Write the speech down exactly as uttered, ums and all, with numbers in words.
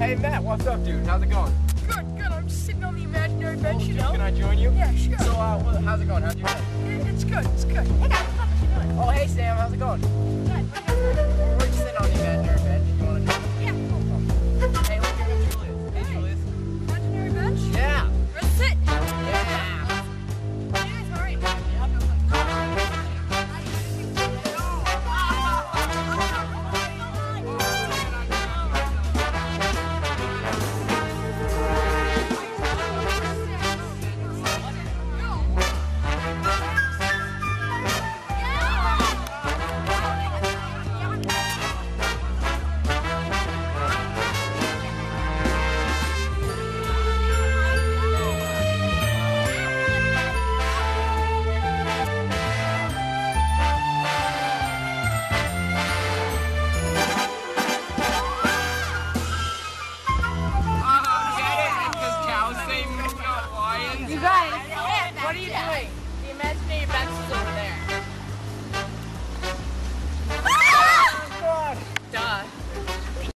Hey Matt, what's up, dude? How's it going? Good, good. I'm just sitting on the imaginary bench, Oh, you dude, know? can I join you? Yeah, sure. So, uh, what, how's it going? How's your day? It, it's good, it's good. Hey guys, what you doing? Oh, hey Sam, how's it going? Good. What are you doing? We're just sitting on the imaginary bench. You want to join? Yeah, cool. Hey, look here, it's Julius. Hey, Hey. Julius. Imaginary bench? Yeah. Let's sit. Yeah. You guys all right? You guys, what are you doing?